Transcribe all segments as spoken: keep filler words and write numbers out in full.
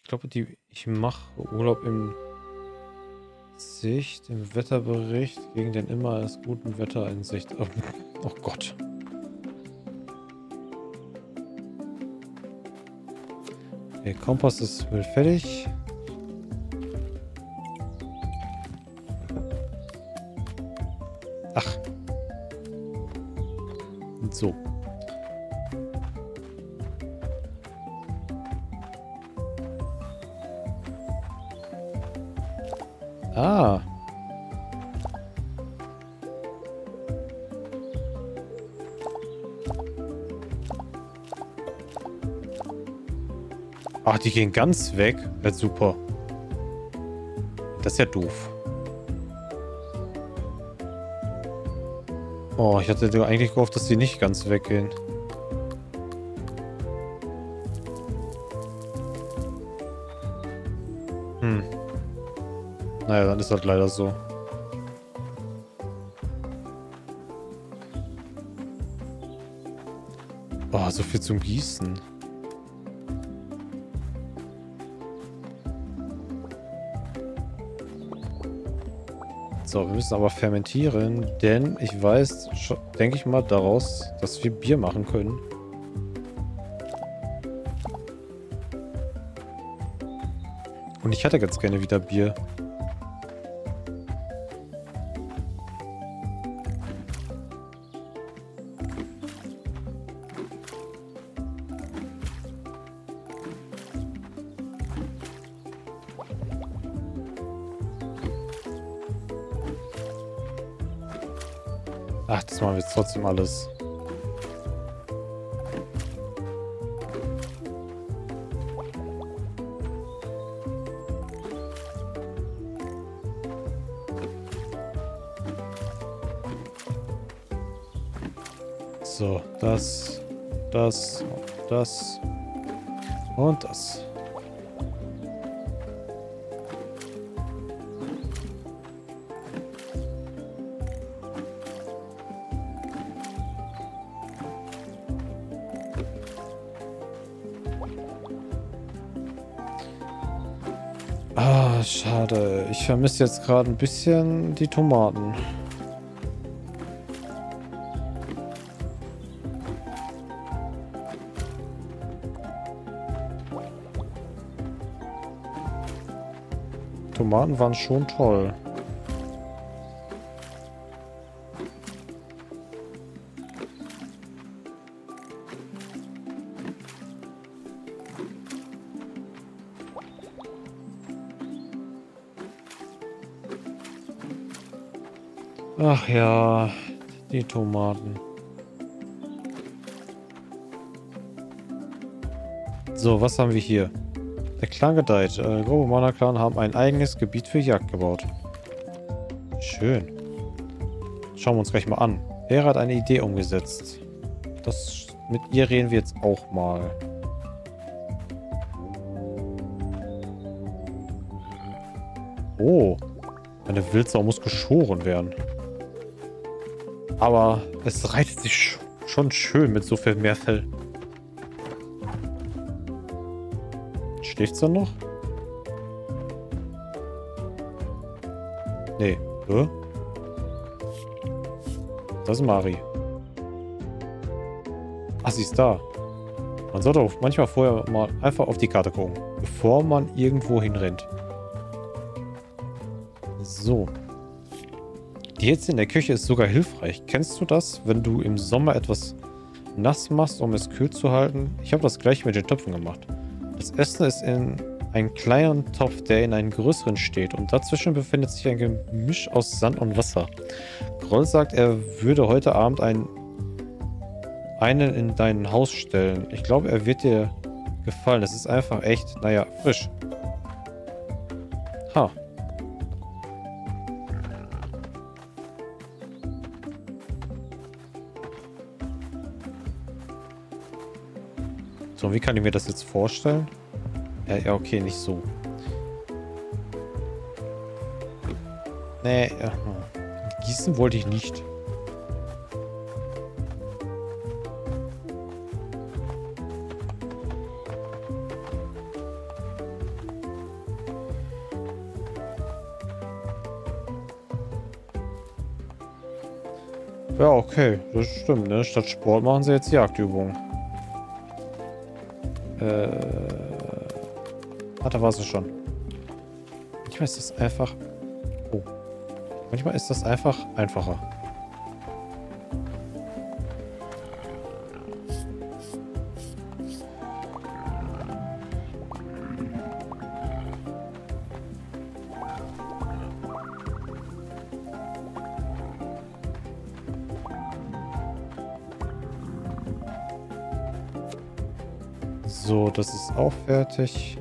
glaube, die ich mache Urlaub im Sicht, im Wetterbericht gegen den immer als guten Wetter in Sicht. Oh, oh Gott. Okay, Kompass ist will fertig. Ach. So. Ah. Ach, die gehen ganz weg. Ja, super. Das ist ja doof. Oh, ich hatte eigentlich gehofft, dass die nicht ganz weggehen. Hm. Naja, dann ist das leider so. Oh, so viel zum Gießen. So, wir müssen aber fermentieren, denn ich weiß, denke ich mal, daraus, dass wir Bier machen können. Und ich hätte ganz gerne wieder Bier. Ach, das machen wir jetzt trotzdem alles. So, das, das, das und das. Ah, schade. Ich vermisse jetzt gerade ein bisschen die Tomaten. Tomaten waren schon toll. Ach ja, die Tomaten. So, was haben wir hier? Der Clan gedeiht. Äh, Grobe Mana Clan haben ein eigenes Gebiet für Jagd gebaut. Schön. Schauen wir uns gleich mal an. Hera hat eine Idee umgesetzt. Das mit ihr reden wir jetzt auch mal. Oh. Eine Wildsau muss geschoren werden. Aber es reitet sich schon schön mit so viel mehr Fell. Schläft's dann noch? Nee. Hä? Das ist Mari. Ach, sie ist da. Man sollte auch manchmal vorher mal einfach auf die Karte gucken, bevor man irgendwo hinrennt. So. Die Hitze in der Küche ist sogar hilfreich. Kennst du das, wenn du im Sommer etwas nass machst, um es kühl zu halten? Ich habe das gleich mit den Töpfen gemacht. Das Essen ist in einem kleinen Topf, der in einem größeren steht. Und dazwischen befindet sich ein Gemisch aus Sand und Wasser. Groll sagt, er würde heute Abend ein, einen in dein Haus stellen. Ich glaube, er wird dir gefallen. Es ist einfach echt, naja, frisch. Ha. So, wie kann ich mir das jetzt vorstellen? Ja, ja, okay, nicht so. Nee, ja. Gießen wollte ich nicht. Ja, okay. Das stimmt, ne? Statt Sport machen sie jetzt Jagdübungen. Äh. Ah, da war sie schon. Manchmal ist das einfach... Oh. Manchmal ist das einfach einfacher. So, das ist auch fertig.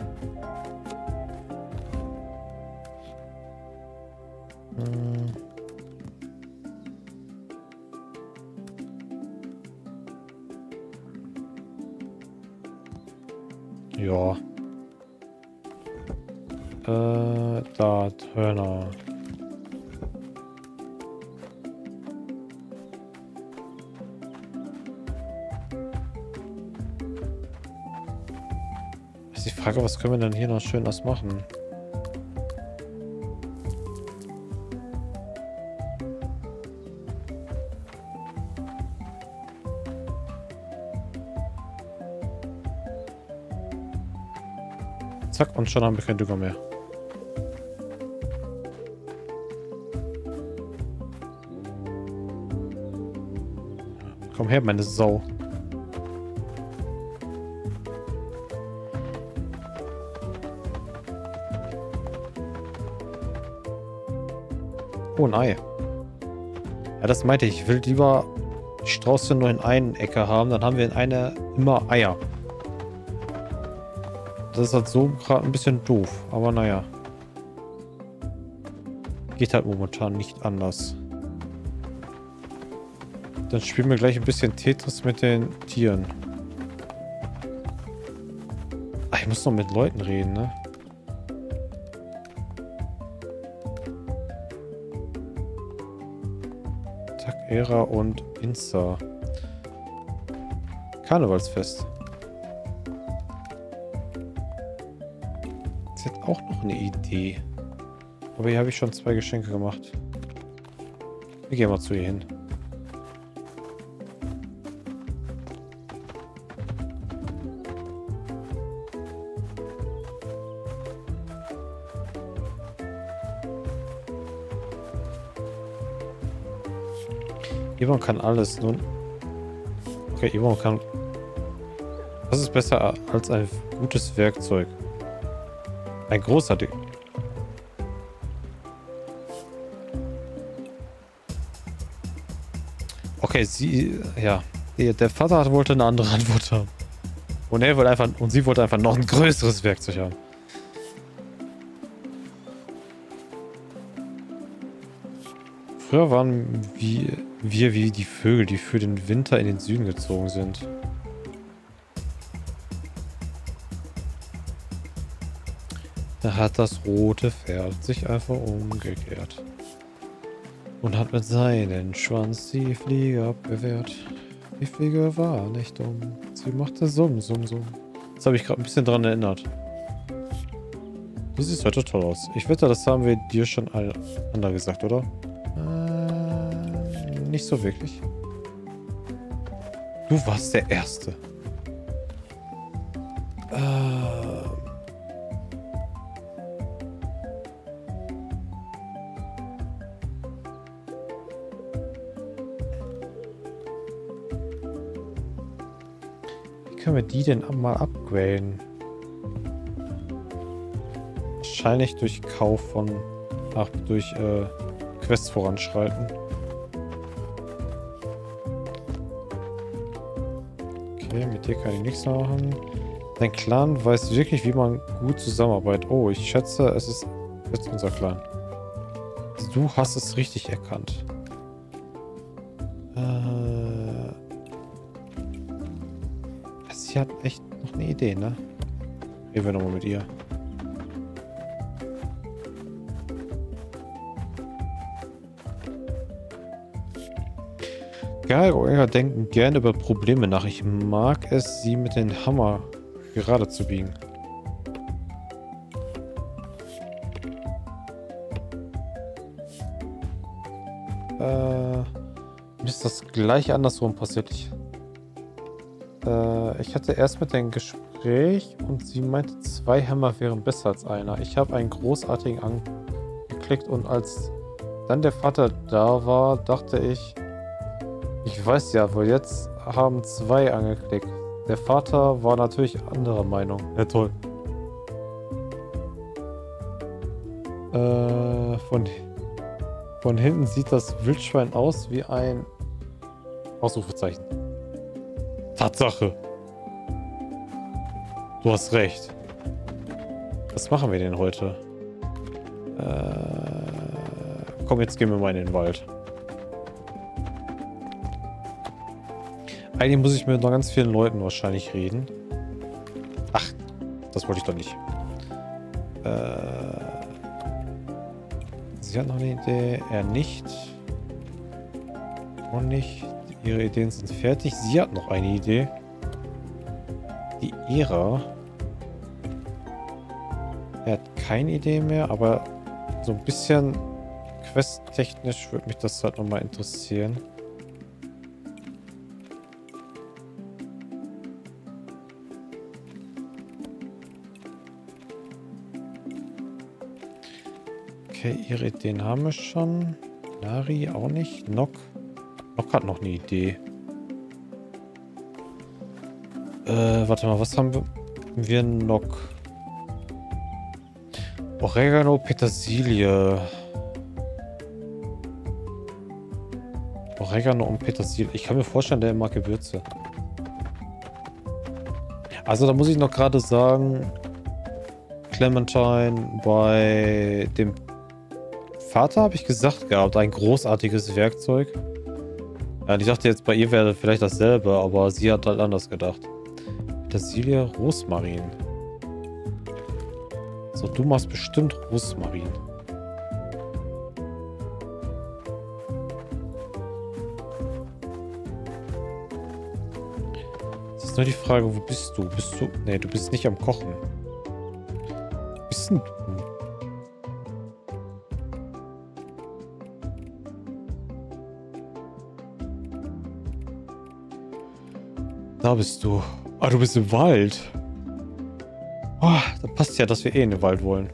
Hm. Ja. Äh, da, Turner. Ist die Frage, was können wir denn hier noch Schönes machen? Zack, und schon haben wir kein Dünger mehr. Komm her, meine Sau. Oh, ein Ei. Ja, das meinte ich. Ich will lieber die Strauße nur in einer Ecke haben. Dann haben wir in einer immer Eier. Das ist halt so gerade ein bisschen doof. Aber naja. Geht halt momentan nicht anders. Dann spielen wir gleich ein bisschen Tetris mit den Tieren. Ach, ich muss noch mit Leuten reden, ne? Era und Insta. Karnevalsfest. Das hat auch noch eine Idee. Aber hier habe ich schon zwei Geschenke gemacht. Wir gehen mal zu ihr hin. Yvonne kann alles, nun... Okay, Yvonne kann... Das ist besser als ein gutes Werkzeug. Ein großartig... Okay, sie... Ja. Der Vater wollte eine andere Antwort haben. Und er wollte einfach... Und sie wollte einfach noch ein größeres Werkzeug haben. Früher waren wir, wir wie die Vögel, die für den Winter in den Süden gezogen sind. Da hat das rote Pferd sich einfach umgekehrt. Und hat mit seinem Schwanz die Fliege abgewehrt. Die Fliege war nicht dumm. Sie machte Summ, Summ, Summ. Das habe ich gerade ein bisschen dran erinnert. Du siehst heute toll aus. Ich wette, das haben wir dir schon einander gesagt, oder? Äh, nicht so wirklich. Du warst der Erste. Äh... Wie können wir die denn mal upgraden? Wahrscheinlich durch Kauf von... Ach, durch äh, Quests voranschreiten. Okay, mit dir kann ich nichts machen. Dein Clan weiß wirklich, wie man gut zusammenarbeitet. Oh, ich schätze, es ist jetzt unser Clan. Du hast es richtig erkannt. Äh, sie hat echt noch eine Idee, ne? Reden wir nochmal mit ihr. Geil, denken gerne über Probleme nach. Ich mag es, sie mit dem Hammer gerade zu biegen. Äh, Mir ist das gleich andersrum passiert. Ich, äh, ich hatte erst mit dem Gespräch und sie meinte, zwei Hämmer wären besser als einer. Ich habe einen großartigen angeklickt und als dann der Vater da war, dachte ich, ich weiß ja, wohl jetzt haben zwei angeklickt. Der Vater war natürlich anderer Meinung. Ja, toll. Äh, von, von hinten sieht das Wildschwein aus wie ein Ausrufezeichen. Tatsache. Du hast recht. Was machen wir denn heute? Äh, komm, jetzt gehen wir mal in den Wald. Eigentlich muss ich mit noch ganz vielen Leuten wahrscheinlich reden. Ach, das wollte ich doch nicht. Äh, sie hat noch eine Idee. Er nicht. Und nicht. Ihre Ideen sind fertig. Sie hat noch eine Idee. Die Ära. Er hat keine Idee mehr, aber so ein bisschen questtechnisch würde mich das halt nochmal interessieren. Okay, ihre Ideen haben wir schon. Nari auch nicht. Nock. Nock hat noch eine Idee. Äh, warte mal, was haben wir? Wir Nock. Oregano, Petersilie. Oregano und Petersilie. Ich kann mir vorstellen, der mag Gewürze. Also da muss ich noch gerade sagen, Clementine bei dem Vater habe ich gesagt gehabt, ein großartiges Werkzeug. Ja, und ich dachte jetzt, bei ihr wäre vielleicht dasselbe, aber sie hat halt anders gedacht. Petersilie, Rosmarin. So, du machst bestimmt Rosmarin. Es ist nur die Frage, wo bist du? Bist du... Nee, du bist nicht am Kochen. Wo bist denn du? Da bist du. Ah, du bist im Wald. Oh, da passt ja, dass wir eh in den Wald wollen.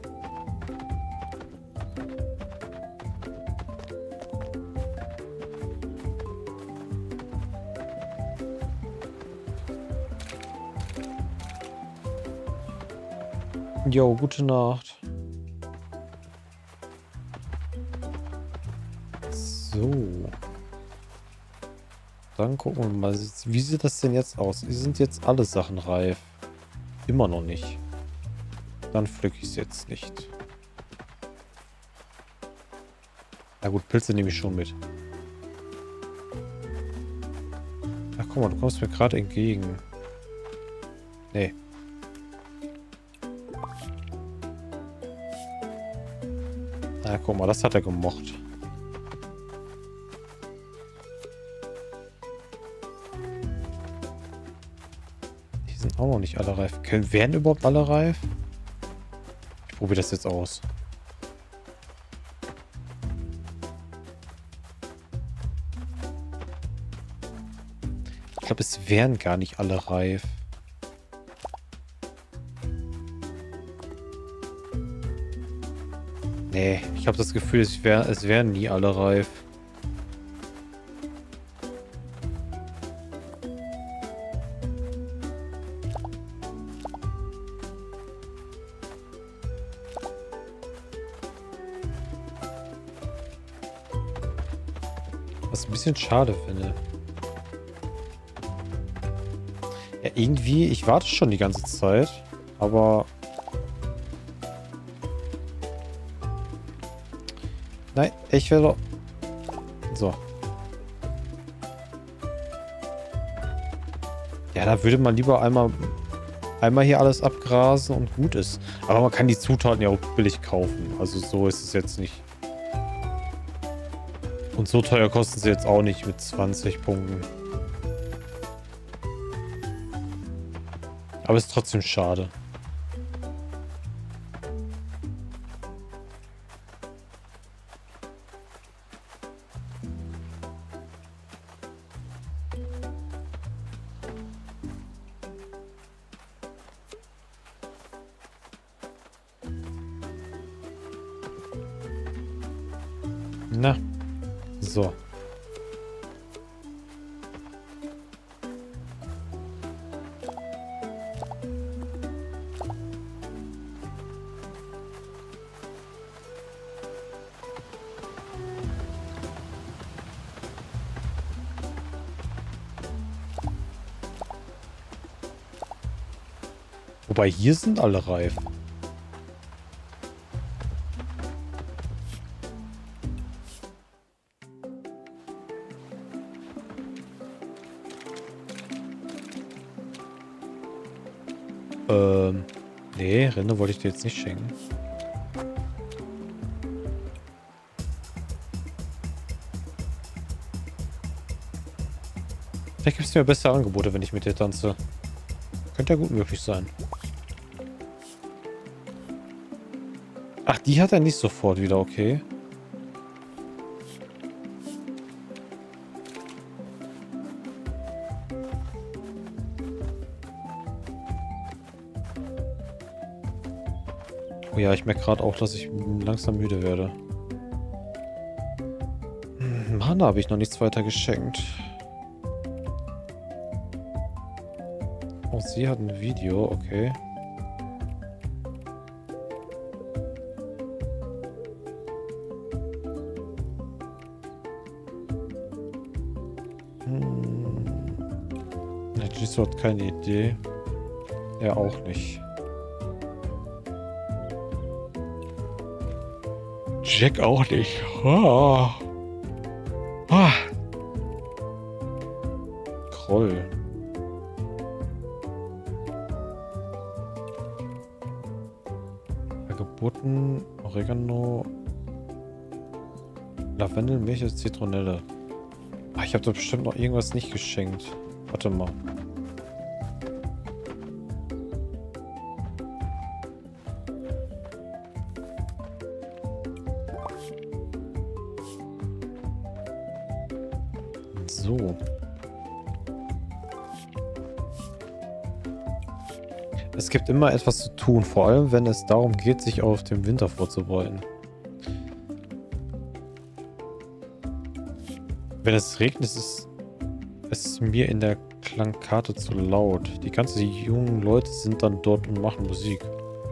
Jo, gute Nacht. So. Dann gucken wir mal, wie sieht das denn jetzt aus? Sind jetzt alle Sachen reif? Immer noch nicht. Dann pflücke ich es jetzt nicht. Na gut, Pilze nehme ich schon mit. Ach guck mal, du kommst mir gerade entgegen. Nee. Na guck mal, das hat er gemocht. Die sind auch noch nicht alle reif. Können, werden überhaupt alle reif? Ich probiere das jetzt aus. Ich glaube, es wären gar nicht alle reif. Nee, ich habe das Gefühl, es, wär, es wären nie alle reif. Was ich ein bisschen schade finde. Ja, irgendwie, ich warte schon die ganze Zeit, aber... Nein, ich will doch... So. Ja, da würde man lieber einmal... Einmal hier alles abgrasen und gut ist. Aber man kann die Zutaten ja auch billig kaufen. Also so ist es jetzt nicht. Und so teuer kosten sie jetzt auch nicht mit zwanzig Punkten. Aber ist trotzdem schade. Na, so. Wobei, hier sind alle reif. Ähm, nee, Rinde wollte ich dir jetzt nicht schenken. Vielleicht gibt es mir bessere Angebote, wenn ich mit dir tanze. Könnte ja gut möglich sein. Ach, die hat er nicht sofort wieder, okay. Oh ja, ich merke gerade auch, dass ich langsam müde werde. Hm, Mana habe ich noch nichts weiter geschenkt. Oh, sie hat ein Video, okay. Hm. Ja, Jisoo hat keine Idee. Er auch nicht. Jack auch nicht. Oh. Ah. Kroll. Geburten, Oregano, Lavendel, Milch, Zitronelle. Ach, ich habe da bestimmt noch irgendwas nicht geschenkt. Warte mal. So. Es gibt immer etwas zu tun, vor allem wenn es darum geht, sich auf den Winter vorzubereiten. Wenn es regnet, ist es mir in der Klangkarte zu laut. Die ganzen jungen Leute sind dann dort und machen Musik.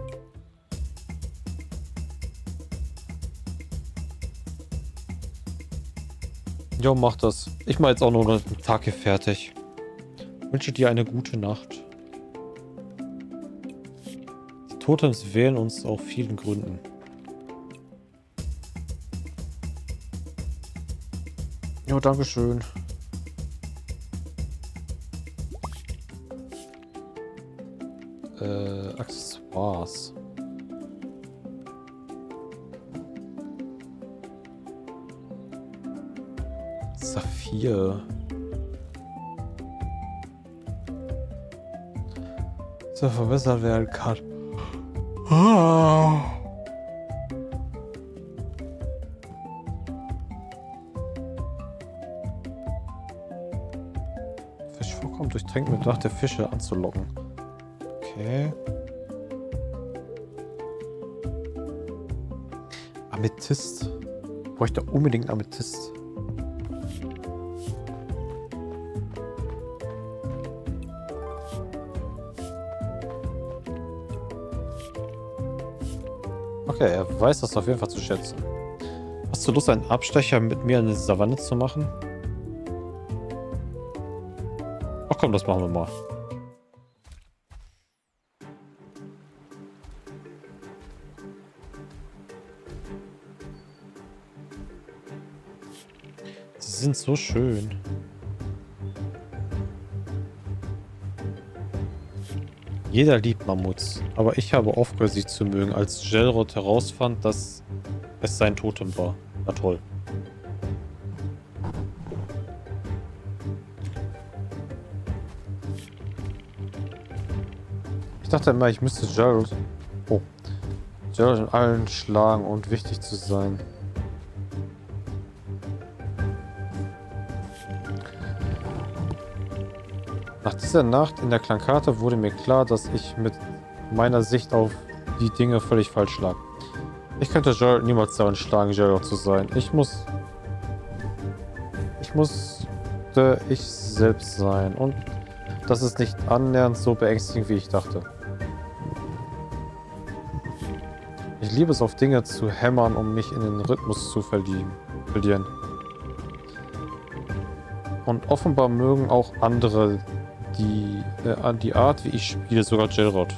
Jo, mach das. Ich mach jetzt auch noch einen Tag hier fertig. Wünsche dir eine gute Nacht. Die Totems wählen uns aus vielen Gründen. Jo, dankeschön. Äh, Accessoires. Saphir. So verbessert werden kann. Ah. Fischvorkommen durchtränkt mit Nacht der Fische anzulocken. Okay. Amethyst. Bräuchte unbedingt Amethyst. Okay, er weiß das auf jeden Fall zu schätzen. Hast du Lust, einen Abstecher mit mir in die Savanne zu machen? Ach komm, das machen wir mal. Sie sind so schön. Jeder liebt Mammuts, aber ich habe aufgehört, sie zu mögen, als Gelrod herausfand, dass es sein Totem war. Na toll. Ich dachte immer, ich müsste Gelrod... Oh. Gelrod in allen schlagen und wichtig zu sein. Nach dieser Nacht in der Klangkarte wurde mir klar, dass ich mit meiner Sicht auf die Dinge völlig falsch lag. Ich könnte Gerald niemals daran schlagen, Gerald zu sein. Ich muss... Ich musste ich selbst sein. Und das ist nicht annähernd so beängstigend, wie ich dachte. Ich liebe es, auf Dinge zu hämmern, um mich in den Rhythmus zu verlieren. Und offenbar mögen auch andere die, äh, die Art, wie ich spiele, sogar Gerald.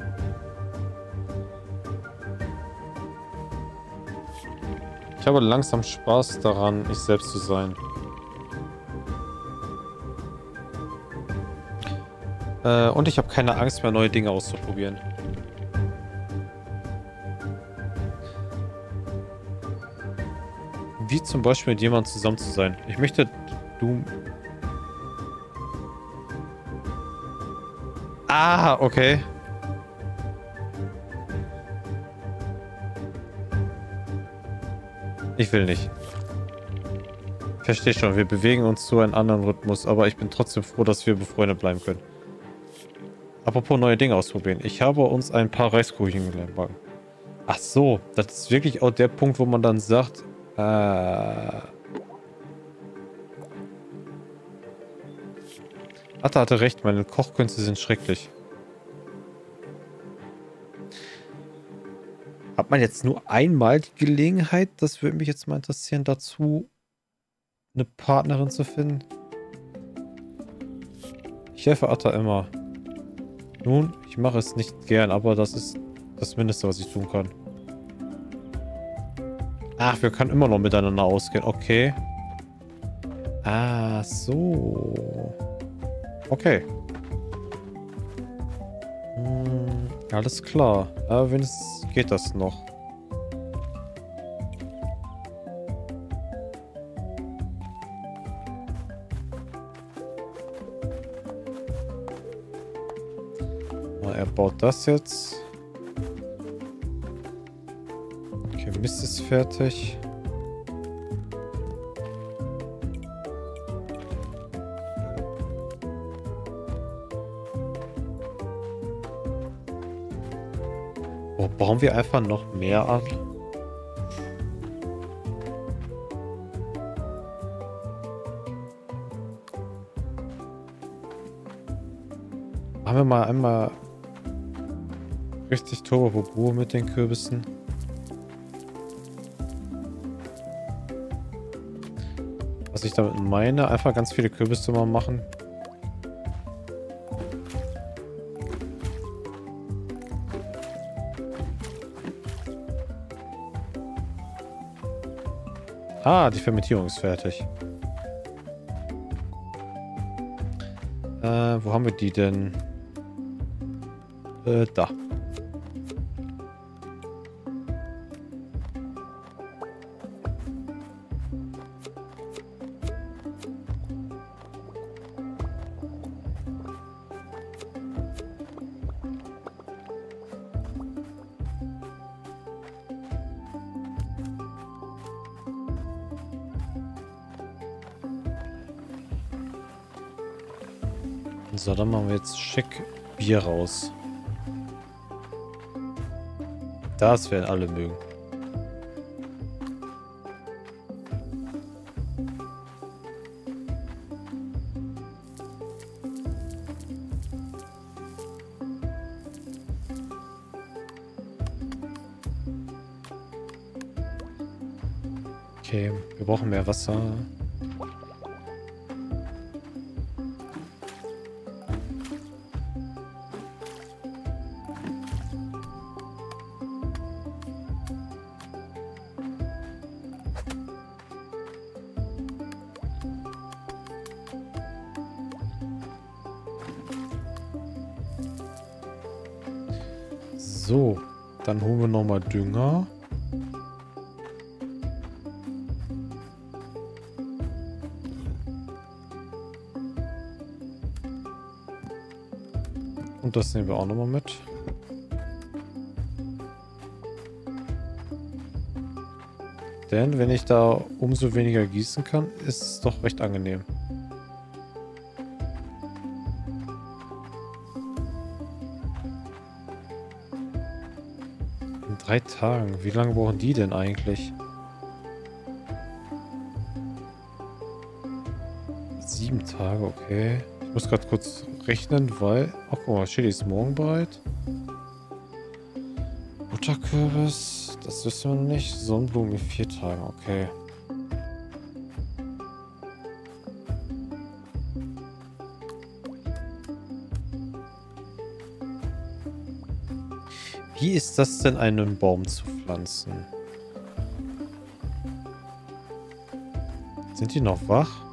Ich habe langsam Spaß daran, ich selbst zu sein. Äh, und ich habe keine Angst mehr, neue Dinge auszuprobieren. Wie zum Beispiel mit jemandem zusammen zu sein. Ich möchte, du... Ah, okay. Ich will nicht. Verstehe schon, wir bewegen uns zu einem anderen Rhythmus, aber ich bin trotzdem froh, dass wir befreundet bleiben können. Apropos neue Dinge ausprobieren. Ich habe uns ein paar Reiskuchen gebacken. Ach so, das ist wirklich auch der Punkt, wo man dann sagt, äh... Atta hatte recht, meine Kochkünste sind schrecklich. Hat man jetzt nur einmal die Gelegenheit, das würde mich jetzt mal interessieren, dazu eine Partnerin zu finden? Ich helfe Atta immer. Nun, ich mache es nicht gern, aber das ist das Mindeste, was ich tun kann. Ach, wir können immer noch miteinander ausgehen. Okay. Ah, so. Okay. Hm, alles klar. Aber wenigstens geht das noch. Er baut das jetzt. Okay, Mist ist fertig. Oh, bauen wir einfach noch mehr an? Machen wir mal einmal richtig Turbo mit den Kürbissen. Was ich damit meine, einfach ganz viele Kürbisse mal machen. Ah, die Fermentierung ist fertig. Äh, wo haben wir die denn? Äh, da. So, dann machen wir jetzt schick Bier raus. Das werden alle mögen. Okay, wir brauchen mehr Wasser. So, dann holen wir nochmal Dünger. Und das nehmen wir auch nochmal mit. Denn wenn ich da umso weniger gießen kann, ist es doch recht angenehm. In drei Tagen. Wie lange brauchen die denn eigentlich? Sieben Tage, okay. Ich muss gerade kurz rechnen, weil... Ach, guck mal, Chili ist morgen bereit. Butterkürbis, das wissen wir nicht. Sonnenblumen in vier Tagen, okay. Wie ist das denn, einen Baum zu pflanzen? Sind die noch wach?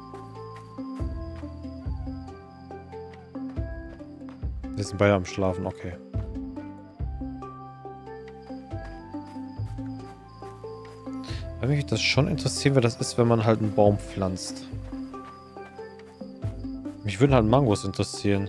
Die sind beide am Schlafen, okay. Aber mich das schon interessieren, wer das ist, wenn man halt einen Baum pflanzt. Mich würden halt Mangos interessieren.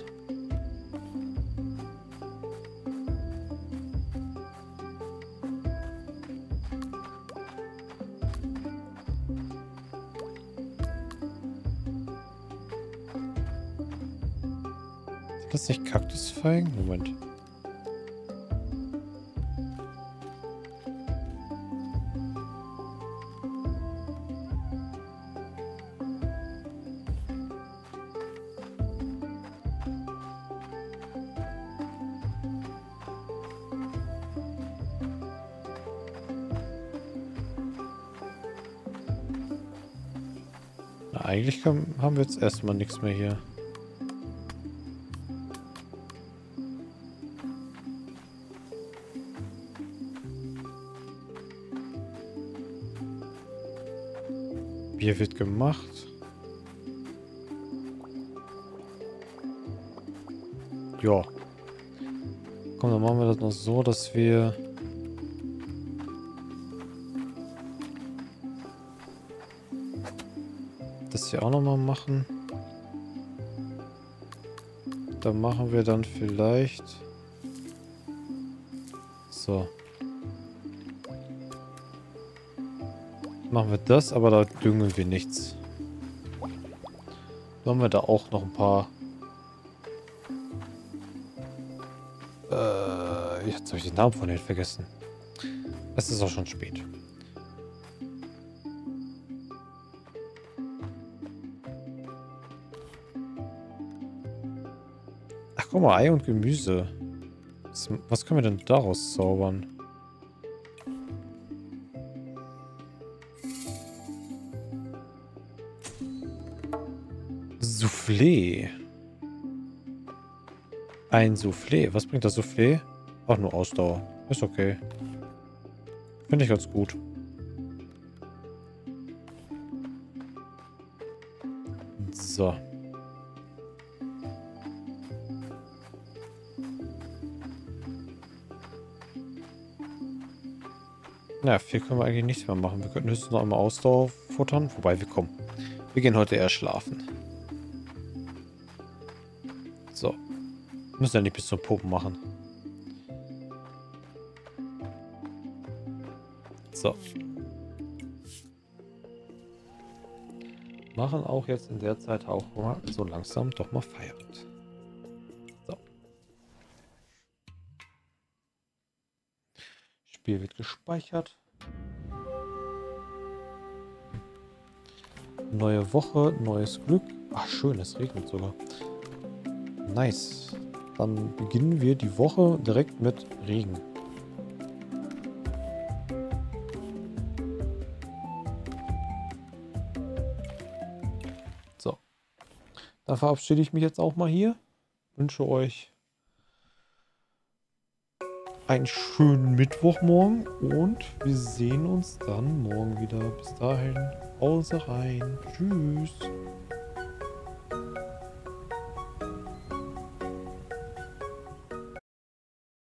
Sind das nicht Kaktusfeigen? Moment. Na, eigentlich kann, haben wir jetzt erstmal nichts mehr hier. Bier wird gemacht. Ja. Komm, dann machen wir das noch so, dass wir... das hier auch nochmal machen. Da machen wir dann vielleicht... so. Machen wir das, aber da düngen wir nichts. Dann haben wir da auch noch ein paar... Äh, jetzt habe ich den Namen von denen vergessen. Es ist auch schon spät. Ach, guck mal, Ei und Gemüse. Was, was können wir denn daraus zaubern? Soufflé. Ein Soufflé. Was bringt das Soufflé? Ach, nur Ausdauer. Ist okay. Finde ich ganz gut. So. Naja, viel können wir eigentlich nichts mehr machen. Wir könnten höchstens noch einmal Ausdauer futtern. Wobei, wir kommen. Wir gehen heute eher schlafen. So. Wir müssen ja nicht bis zum Puppen machen. So. Machen auch jetzt in der Zeit auch mal so langsam doch mal Feierabend. So. Spiel wird gespeichert. Neue Woche, neues Glück. Ach schön, es regnet sogar. Nice. Dann beginnen wir die Woche direkt mit Regen. So. Da verabschiede ich mich jetzt auch mal hier. Wünsche euch einen schönen Mittwochmorgen und wir sehen uns dann morgen wieder. Bis dahin, Hause rein. Tschüss.